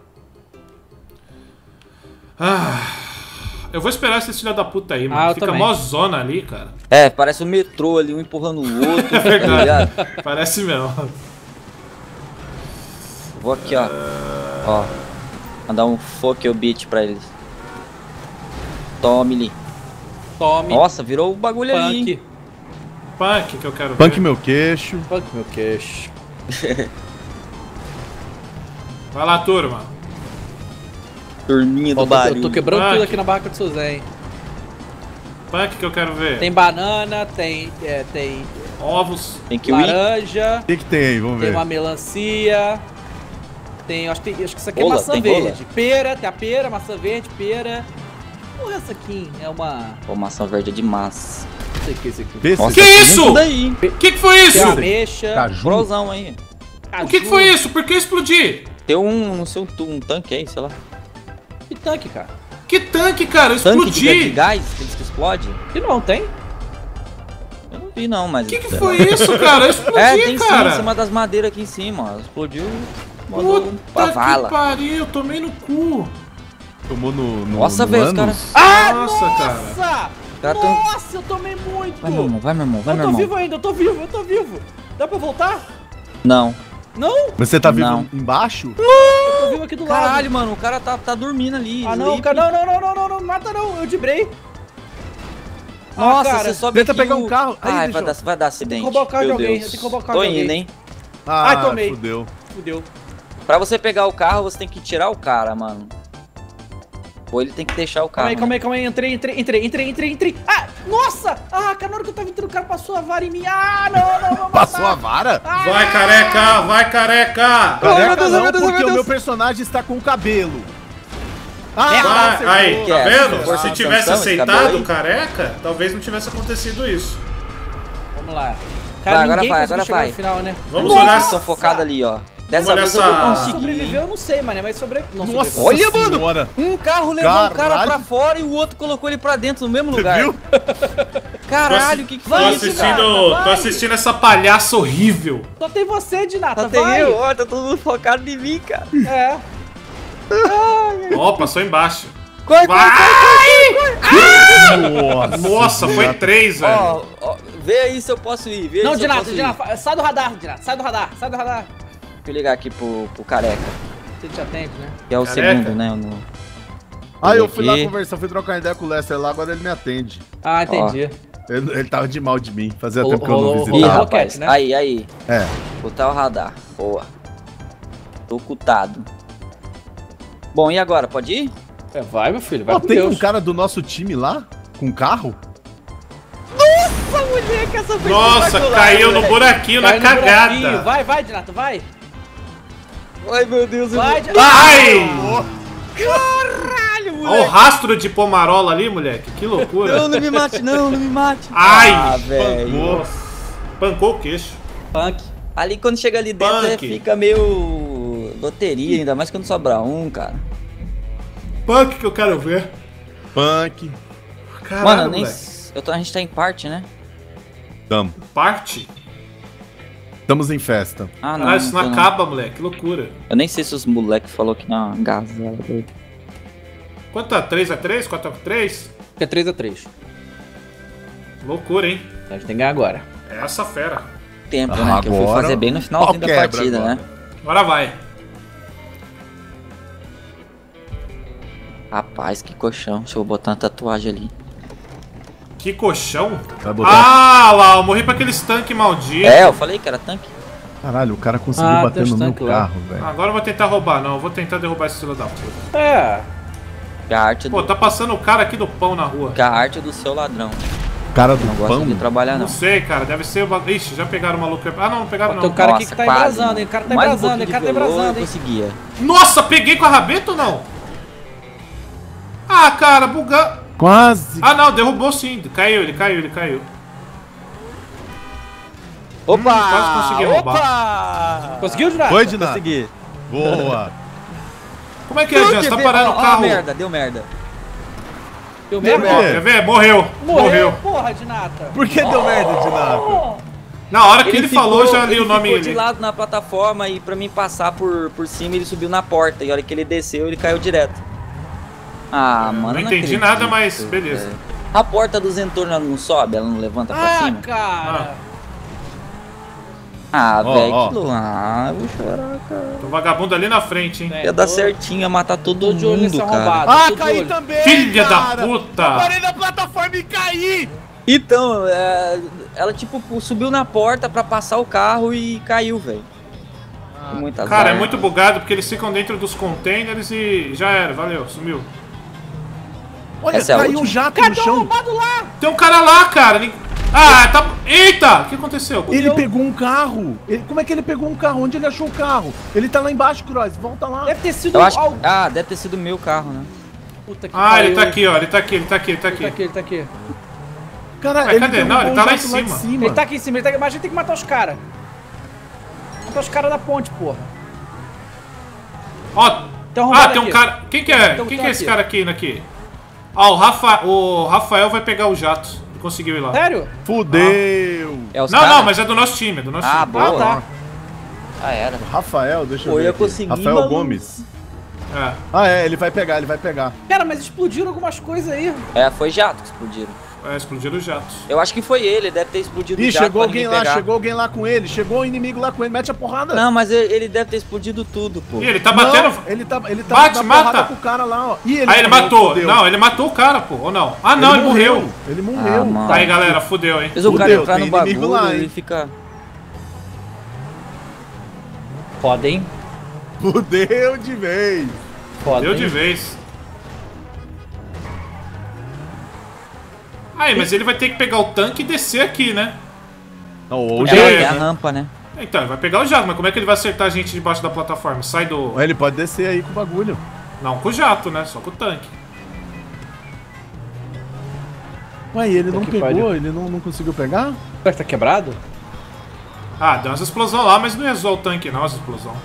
Speaker 3: Eu vou esperar esse filho da puta aí, mano.
Speaker 1: Ah, eu
Speaker 3: Fica
Speaker 1: também.
Speaker 3: mó zona ali, cara.
Speaker 2: É, parece um metrô ali, um empurrando o outro, tá
Speaker 3: verdade.
Speaker 2: ligado?
Speaker 3: Parece mesmo.
Speaker 2: Vou aqui, ó. Ó. Mandar um fuck you beat pra eles. Tome-lhe.
Speaker 1: Tome.
Speaker 2: Nossa, virou o bagulho ali, hein?
Speaker 1: Punk.
Speaker 3: Punk que eu quero
Speaker 4: Punk
Speaker 3: ver.
Speaker 4: meu queixo.
Speaker 1: Punk, meu queixo.
Speaker 3: Vai lá, turma.
Speaker 2: Turminha do
Speaker 1: Ó,
Speaker 2: barulho.
Speaker 1: eu tô quebrando
Speaker 3: Punk.
Speaker 1: tudo aqui na barraca do seu Zé, hein.
Speaker 3: Punk que eu quero ver.
Speaker 1: Tem banana, tem
Speaker 3: Ovos.
Speaker 2: Tem que ir.
Speaker 1: laranja,
Speaker 4: O que tem aí? Vamos
Speaker 1: tem
Speaker 4: ver.
Speaker 1: uma melancia, acho que isso aqui é
Speaker 2: Rola,
Speaker 1: maçã
Speaker 2: tem
Speaker 1: verde.
Speaker 2: rola?
Speaker 1: Pera, tem a pera, maçã verde, pera. Porra, essa aqui é uma...
Speaker 2: Pô, maçã verde é demais.
Speaker 1: Não sei o que é isso aqui.
Speaker 4: Pêssego.
Speaker 2: Nossa,
Speaker 3: Que
Speaker 2: tem
Speaker 3: isso?
Speaker 2: tudo aí, hein?
Speaker 3: Que foi isso?
Speaker 1: Tem ameixa,
Speaker 4: Caju.
Speaker 2: Brosão aí.
Speaker 3: O que foi isso? Por que explodir?
Speaker 2: Tem um, não sei, um tanque aí, sei lá.
Speaker 1: Que tanque, cara?
Speaker 3: Que tanque, cara? Eu
Speaker 2: Tanque de
Speaker 3: explodi.
Speaker 2: gás, aqueles que explode?
Speaker 1: Que não tem?
Speaker 2: Eu não vi não, mas...
Speaker 3: Que foi isso, cara? Eu explodi,
Speaker 2: É, tem sim,
Speaker 3: cara.
Speaker 2: em cima das madeiras aqui em cima, ó. Explodiu, mandou
Speaker 3: Puta
Speaker 2: pra
Speaker 3: que
Speaker 2: vala.
Speaker 3: pariu, tomei no cu.
Speaker 4: Tomou no
Speaker 2: Nossa,
Speaker 4: no
Speaker 2: velho, os
Speaker 4: ânus?
Speaker 2: caras...
Speaker 1: Ah,
Speaker 3: Nossa, cara.
Speaker 1: nossa!
Speaker 2: Cara, tão-
Speaker 1: Nossa, eu tomei muito!
Speaker 2: Vai, meu irmão, vai, meu irmão, vai,
Speaker 1: Eu
Speaker 2: meu
Speaker 1: tô
Speaker 2: irmão.
Speaker 1: vivo ainda, eu tô vivo. Dá pra voltar?
Speaker 2: Não.
Speaker 1: Não?
Speaker 4: Mas você tá vivo
Speaker 2: Não.
Speaker 4: embaixo?
Speaker 1: Eu tô vivo aqui do lado.
Speaker 2: Caralho, mano, o cara tá dormindo ali.
Speaker 1: Ah, não,
Speaker 2: sleep.
Speaker 1: cara, não, mata não, eu dibrei.
Speaker 2: Nossa,
Speaker 1: cara,
Speaker 2: você sobe
Speaker 4: tenta
Speaker 2: aqui
Speaker 4: pegar um carro. Aí,
Speaker 2: Ai,
Speaker 4: deixa eu-
Speaker 2: vai dar acidente.
Speaker 1: Tem que roubar o carro de
Speaker 2: Meu
Speaker 1: alguém,
Speaker 2: Deus.
Speaker 1: eu tenho que roubar o carro
Speaker 2: Tô
Speaker 1: de alguém.
Speaker 2: indo, hein.
Speaker 4: Ah,
Speaker 1: Ai, tomei.
Speaker 4: fudeu.
Speaker 1: Fudeu.
Speaker 2: Pra você pegar o carro, você tem que tirar o cara, mano. Ou ele tem que deixar o carro.
Speaker 1: Calma aí, entrei. Ah, nossa! Ah, cara, na hora que eu tava entrando, o cara passou a vara em mim. Ah, não, vou matar.
Speaker 4: Passou a vara?
Speaker 1: Ah,
Speaker 3: Vai, careca! Vai, careca!
Speaker 4: Careca
Speaker 2: Deus,
Speaker 4: não,
Speaker 2: meu Deus,
Speaker 4: porque
Speaker 2: meu
Speaker 4: o meu
Speaker 2: Deus.
Speaker 4: personagem está com cabelo.
Speaker 3: Vai,
Speaker 4: acertou.
Speaker 3: aí,
Speaker 2: Que
Speaker 3: tá
Speaker 2: é?
Speaker 3: vendo?
Speaker 2: Força
Speaker 3: Se
Speaker 2: de
Speaker 3: tivesse
Speaker 2: Sansão, esse cabelo
Speaker 3: aceitado
Speaker 2: aí?
Speaker 3: o careca, talvez não tivesse acontecido isso.
Speaker 1: Vamos lá.
Speaker 2: Vai, agora
Speaker 1: ninguém
Speaker 2: vai,
Speaker 1: conseguiu
Speaker 2: agora
Speaker 1: chegar
Speaker 2: vai.
Speaker 1: no final, né?
Speaker 3: Vamos
Speaker 2: Nossa,
Speaker 3: olhar.
Speaker 2: estão focados ali, ó. Dessa
Speaker 3: olhar
Speaker 2: vez eu
Speaker 3: essa-
Speaker 2: vou conseguir.
Speaker 1: Sobreviveu, eu não sei, mano, mas não
Speaker 4: Nossa,
Speaker 2: Olha, mano.
Speaker 4: senhora.
Speaker 2: Um carro levou o cara
Speaker 4: Caralho.
Speaker 2: pra fora e o outro colocou ele pra dentro no mesmo lugar.
Speaker 4: Viu?
Speaker 2: Caralho, o que
Speaker 3: Tô
Speaker 2: foi isso, cara?
Speaker 3: tô assistindo essa palhaça horrível.
Speaker 1: Só tem você, Dinata,
Speaker 2: Só tem
Speaker 1: vai.
Speaker 2: eu, ó, tá todo mundo focado em mim, cara.
Speaker 1: É.
Speaker 3: Ó, passou embaixo.
Speaker 2: Corre,
Speaker 4: Nossa,
Speaker 3: Nossa, foi 3, velho.
Speaker 2: Ó, vê aí se eu posso ir, vê aí
Speaker 1: Não,
Speaker 2: se eu
Speaker 1: Dinata,
Speaker 2: posso ir.
Speaker 1: Dinata, sai do radar, Dinata, sai do radar.
Speaker 2: Deixa eu ligar aqui pro careca,
Speaker 1: Você te atende, né?
Speaker 2: que é o
Speaker 3: Careca.
Speaker 2: segundo, né?
Speaker 4: Aí eu fui lá
Speaker 2: Aqui.
Speaker 4: conversar, fui trocar ideia com o Lester lá, agora ele me atende.
Speaker 1: Ah, entendi.
Speaker 4: Ele tava de mal de mim, fazia
Speaker 1: Rolou-
Speaker 4: tempo que eu não
Speaker 1: rolou-
Speaker 2: Ih,
Speaker 1: rolou-
Speaker 4: visitava.
Speaker 1: Rocket,
Speaker 2: rapaz,
Speaker 1: né?
Speaker 2: aí.
Speaker 4: É.
Speaker 2: Botar o radar, boa. Tô ocultado. Bom, e agora, pode ir?
Speaker 1: É, vai, meu filho, vai
Speaker 4: Ó,
Speaker 1: com
Speaker 4: tem
Speaker 1: Deus.
Speaker 4: um cara do nosso time lá, com carro?
Speaker 2: Nossa, mulher, que essa foi
Speaker 3: Nossa, caiu no buraquinho,
Speaker 1: Cai
Speaker 3: na
Speaker 1: no buraquinho.
Speaker 3: cagada.
Speaker 1: Vai, Dinata, vai.
Speaker 2: Ai, meu Deus, eu
Speaker 1: Vai,
Speaker 2: vou...
Speaker 1: Dinata.
Speaker 3: Ai!
Speaker 2: Caralho,
Speaker 3: Olha o
Speaker 2: moleque.
Speaker 3: rastro de pomarola ali, moleque. Que loucura.
Speaker 2: Não me mate, não me mate.
Speaker 3: Ai!
Speaker 2: Ah, velho.
Speaker 3: Nossa. Pancou o queixo.
Speaker 1: Punk.
Speaker 2: Ali quando chega ali dentro,
Speaker 3: Punk.
Speaker 2: fica meio loteria, ainda mais quando sobra um, cara.
Speaker 3: Punk que eu quero ver.
Speaker 4: Punk.
Speaker 3: Caralho,
Speaker 2: Mano, eu nem...
Speaker 3: moleque.
Speaker 2: A gente tá em parte, né?
Speaker 4: Tamo.
Speaker 3: Parte?
Speaker 4: Estamos em festa.
Speaker 2: Ah, não.
Speaker 3: Caralho, isso não
Speaker 2: tô
Speaker 3: acaba, moleque. Que loucura.
Speaker 2: Eu nem sei se os moleques falou que não, gazela.
Speaker 3: Quanto tá? 3x3? 4x3?
Speaker 1: É 3x3.
Speaker 3: Loucura, hein?
Speaker 1: A gente tem que ganhar agora.
Speaker 3: É essa fera.
Speaker 2: Tempo, né? Que eu fui
Speaker 4: Agora,
Speaker 2: fazer bem no finalzinho da
Speaker 4: pau quebra
Speaker 2: partida,
Speaker 4: agora.
Speaker 2: né?
Speaker 3: Agora vai.
Speaker 2: Rapaz, que colchão. Deixa eu botar uma tatuagem ali.
Speaker 3: Que colchão.
Speaker 4: Vai botar.
Speaker 3: Ah, lá, eu morri pra aqueles tanques malditos.
Speaker 2: É, eu falei que era tanque.
Speaker 4: Caralho, o cara conseguiu
Speaker 1: Ah,
Speaker 4: bater
Speaker 1: tem
Speaker 4: no
Speaker 1: os
Speaker 4: meu
Speaker 1: tanques lá.
Speaker 4: carro, velho.
Speaker 3: Agora eu vou tentar roubar, não. Eu vou tentar derrubar esse filho da puta.
Speaker 1: É.
Speaker 2: Que a arte
Speaker 3: Pô,
Speaker 2: do,
Speaker 3: tá passando o cara aqui do pão na rua.
Speaker 2: que a arte do seu ladrão.
Speaker 4: O cara do
Speaker 2: Não gosta
Speaker 4: pão.
Speaker 2: de trabalhar, não.
Speaker 3: Não sei, cara. Deve ser o... Ixi, já pegaram o maluco. Ah, não pegaram
Speaker 1: Tem
Speaker 3: não.
Speaker 1: um cara aqui
Speaker 2: Nossa,
Speaker 1: que tá
Speaker 2: quase,
Speaker 1: embrasando,
Speaker 2: mano.
Speaker 1: hein? O cara tá
Speaker 2: Mais um
Speaker 1: embrasando, hein? O cara tá
Speaker 2: pouquinho de velô,
Speaker 1: embrasando,
Speaker 2: eu
Speaker 1: hein?
Speaker 2: conseguia.
Speaker 3: Nossa, peguei com a rabeta ou não? Ah, cara, bugando.
Speaker 4: Quase.
Speaker 3: Ah, não, derrubou sim. Caiu, ele caiu.
Speaker 2: Opa!
Speaker 3: quase consegui roubar.
Speaker 2: Opa!
Speaker 1: Conseguiu, Dinata?
Speaker 4: Foi, Dinata?
Speaker 2: Consegui.
Speaker 4: Boa.
Speaker 3: Como é que é, Jean? Você tá parando o
Speaker 2: Ó,
Speaker 3: carro?
Speaker 2: merda, deu merda.
Speaker 1: Deu mesmo?
Speaker 4: Deu merda.
Speaker 3: Quer ver? Morreu.
Speaker 1: Porra, Dinata.
Speaker 4: Por que deu merda, Dinata?
Speaker 3: Na hora que ele falou,
Speaker 2: ficou-
Speaker 3: já li o nome
Speaker 2: Ele ficou de
Speaker 3: ali.
Speaker 2: lado na plataforma e pra mim passar por cima ele subiu na porta. E a hora que ele desceu, ele caiu direto. Ah, mano,
Speaker 3: não entendi
Speaker 2: acredito,
Speaker 3: nada, mas beleza.
Speaker 2: velho. A porta do Zentorno ela não sobe, ela não levanta pra
Speaker 1: Ah,
Speaker 2: cima?
Speaker 1: cara.
Speaker 2: Ah,
Speaker 4: Ó,
Speaker 2: velho,
Speaker 4: ó.
Speaker 2: que louco. Ah, eu vou chorar, cara.
Speaker 3: Tem um vagabundo ali na frente, hein?
Speaker 1: É,
Speaker 2: Ia dar
Speaker 1: tô-
Speaker 2: certinho, ia matar todo
Speaker 1: Tô de olho nesse
Speaker 2: mundo, cara.
Speaker 1: arrombado.
Speaker 4: Ah,
Speaker 1: tô de
Speaker 4: caí
Speaker 1: olho.
Speaker 4: também,
Speaker 3: Filha da
Speaker 4: cara.
Speaker 3: puta.
Speaker 4: Eu parei na plataforma e caí.
Speaker 2: Então, ela tipo subiu na porta pra passar o carro e caiu, velho. Muito azar.
Speaker 3: Cara, é muito bugado porque eles ficam dentro dos containers e já era, valeu, sumiu.
Speaker 4: Olha,
Speaker 2: Essa é a
Speaker 4: caiu um
Speaker 2: última.
Speaker 4: jato no
Speaker 1: Cadê o
Speaker 4: chão.
Speaker 1: arrombado lá?
Speaker 3: Tem um cara lá, cara. Ah, tá. Eita! O que aconteceu?
Speaker 4: Ele pegou um carro. Como é que ele pegou um carro? Onde ele achou o carro? Ele tá lá embaixo, Cross. Volta lá.
Speaker 1: Deve ter sido
Speaker 2: Eu acho
Speaker 1: algo.
Speaker 2: Ah, deve ter sido o meu carro, né?
Speaker 1: Puta que
Speaker 3: Ah, ele
Speaker 1: pariu.
Speaker 3: tá aqui, ó. Ele tá aqui.
Speaker 1: Ele tá aqui.
Speaker 4: Cara,
Speaker 3: Mas cadê? Não, ele
Speaker 4: derrubou
Speaker 3: tá
Speaker 4: o
Speaker 3: lá em
Speaker 4: jato de
Speaker 3: cima.
Speaker 1: Ele tá aqui em cima, ele tá aqui embaixo, a gente tem que matar os caras. Matar os caras da ponte, porra.
Speaker 3: Ó.
Speaker 1: Tem um arrombado
Speaker 3: Tem um
Speaker 1: aqui.
Speaker 3: cara. Quem que é?
Speaker 1: Então,
Speaker 3: Quem
Speaker 1: tô
Speaker 3: que é esse
Speaker 1: aqui.
Speaker 3: cara aqui? Ó, o Rafael vai pegar o jato. Ele conseguiu ir lá.
Speaker 1: Sério?
Speaker 4: Fudeu.
Speaker 2: É os
Speaker 3: Não,
Speaker 2: cara?
Speaker 3: não, mas é do nosso time, é do nosso
Speaker 2: Ah,
Speaker 3: time.
Speaker 2: boa.
Speaker 1: Ah, tá.
Speaker 2: Ah, era.
Speaker 4: Rafael, deixa eu
Speaker 2: Pô,
Speaker 4: ver.
Speaker 2: eu
Speaker 4: aqui.
Speaker 2: consegui,
Speaker 4: Rafael
Speaker 2: mano.
Speaker 4: Gomes.
Speaker 3: É.
Speaker 4: Ah, é, ele vai pegar.
Speaker 1: Cara, mas explodiram algumas coisas aí.
Speaker 2: É, foi jato que explodiram.
Speaker 3: Explodiram os jatos.
Speaker 2: Eu acho que foi ele deve ter explodido
Speaker 4: Ih,
Speaker 2: o jato
Speaker 4: chegou
Speaker 2: pra
Speaker 4: alguém
Speaker 2: ninguém
Speaker 4: lá,
Speaker 2: pegar.
Speaker 4: chegou alguém lá com ele. Chegou o inimigo lá com ele, mete a porrada.
Speaker 2: Não, mas ele deve ter explodido tudo, pô.
Speaker 3: E ele tá batendo.
Speaker 4: Não, ele tá
Speaker 3: Bate,
Speaker 4: dando
Speaker 3: mata.
Speaker 4: porrada com o cara lá, ó. Ih,
Speaker 3: Aí ele
Speaker 4: morreu,
Speaker 3: matou.
Speaker 4: fudeu.
Speaker 3: Não, ele matou o cara, pô. Ou não? Ah, não, ele morreu.
Speaker 4: Ele morreu.
Speaker 2: Ah, mano.
Speaker 3: Aí, galera, fudeu, hein?
Speaker 2: Mas o cara
Speaker 4: Fudeu,
Speaker 2: entrar
Speaker 4: tem
Speaker 2: no
Speaker 4: inimigo
Speaker 2: bagulho
Speaker 4: lá, hein?
Speaker 2: e fica...
Speaker 1: Foda, hein?
Speaker 4: Fudeu de vez.
Speaker 1: Foda,
Speaker 3: Deu de
Speaker 1: hein?
Speaker 3: vez. Aí, mas ele vai ter que pegar o tanque e descer aqui, né?
Speaker 4: Não,
Speaker 3: Porque-
Speaker 4: hoje
Speaker 2: É a rampa, né?
Speaker 3: Então, ele vai pegar o jato, mas como é que ele vai acertar a gente debaixo da plataforma? Sai do...
Speaker 4: ele pode descer aí com o bagulho.
Speaker 3: Não com o jato, né? Só com o tanque.
Speaker 4: Ué, ele não
Speaker 1: que
Speaker 4: pegou?
Speaker 1: pariu.
Speaker 4: Ele não conseguiu pegar?
Speaker 1: Será que tá quebrado?
Speaker 3: Ah, deu umas explosões lá, mas não ia zoar o tanque não, as explosões.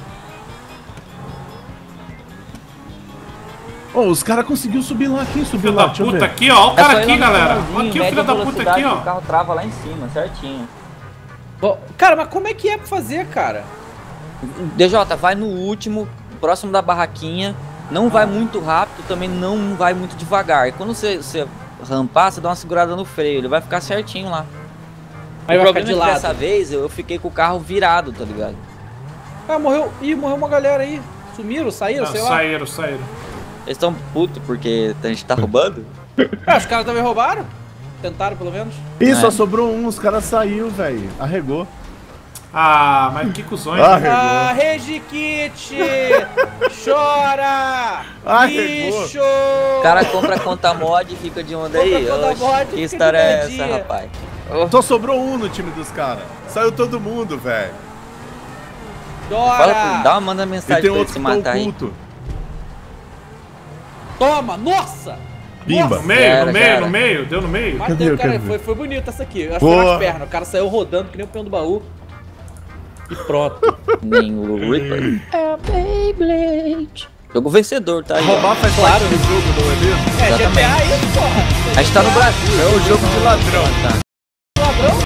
Speaker 4: Ô, os caras conseguiram subir lá. Quem subiu
Speaker 3: Filho
Speaker 4: lá?
Speaker 3: da
Speaker 4: Deixa eu
Speaker 3: puta
Speaker 4: ver.
Speaker 3: aqui, ó. Ó o
Speaker 2: É só
Speaker 3: cara
Speaker 2: ir
Speaker 3: aqui,
Speaker 2: lá no
Speaker 3: galera.
Speaker 2: finalzinho,
Speaker 3: Aqui o
Speaker 2: mede
Speaker 3: filho
Speaker 2: a
Speaker 3: da puta
Speaker 2: velocidade
Speaker 3: aqui,
Speaker 2: que O
Speaker 3: ó.
Speaker 2: carro trava lá em cima, certinho.
Speaker 1: Bom, cara, mas como é que é pra fazer, cara?
Speaker 2: DJ, vai no último, próximo da barraquinha. Não vai muito rápido, também não vai muito devagar. E quando você rampar, você dá uma segurada no freio. Ele vai ficar certinho lá.
Speaker 1: Aí
Speaker 2: O
Speaker 1: vai ficar
Speaker 2: problema
Speaker 1: de
Speaker 2: é que
Speaker 1: lado.
Speaker 2: dessa vez eu fiquei com o carro virado, tá ligado?
Speaker 1: Ah, morreu. Ih, morreu uma galera aí. Sumiram, saíram,
Speaker 3: Não,
Speaker 1: sei lá.
Speaker 3: saíram.
Speaker 2: Eles estão putos porque a gente tá roubando.
Speaker 1: Ah, os caras também roubaram? Tentaram, pelo menos.
Speaker 4: Ih, só
Speaker 2: É.
Speaker 4: sobrou um. Os caras saiu, velho. Arregou.
Speaker 3: Ah, mas que cuzões,
Speaker 4: Ah,
Speaker 3: né?
Speaker 1: Ah, Regikit! Chora!
Speaker 4: Arregou.
Speaker 1: Bicho!
Speaker 2: O cara compra conta mod e fica de onda aí.
Speaker 1: Compra conta
Speaker 2: Oxe,
Speaker 1: mod e
Speaker 2: que
Speaker 1: fica
Speaker 2: história
Speaker 1: de
Speaker 2: é essa,
Speaker 1: modinha.
Speaker 2: rapaz?
Speaker 4: Só sobrou um no time dos caras. Saiu todo mundo, velho.
Speaker 2: Fala,
Speaker 1: Chora!
Speaker 2: dá uma manda
Speaker 4: E
Speaker 2: mensagem
Speaker 4: tem
Speaker 2: pra ele
Speaker 4: outro
Speaker 2: se
Speaker 4: que tá
Speaker 2: matar aí.
Speaker 4: oculto.
Speaker 1: Toma! Nossa!
Speaker 4: Pimba.
Speaker 3: No meio,
Speaker 2: Já
Speaker 3: no
Speaker 2: era.
Speaker 3: meio, no meio. Deu no meio.
Speaker 1: Matei
Speaker 4: Cadê?
Speaker 1: o cara,
Speaker 4: Cadê?
Speaker 1: foi bonito essa aqui. Eu acho que
Speaker 4: Boa.
Speaker 1: foi nas pernas. O cara saiu rodando que nem o peão do baú. E pronto.
Speaker 2: Nem o Reaper. É Beyblade. Jogo vencedor, tá aí. ó.
Speaker 4: Roubar faz
Speaker 1: Claro.
Speaker 4: parte do jogo, não é mesmo?
Speaker 1: É,
Speaker 2: Exatamente.
Speaker 1: GTA aí, porra.
Speaker 2: A gente tá no Brasil.
Speaker 4: É o jogo de ladrão.
Speaker 2: Tá.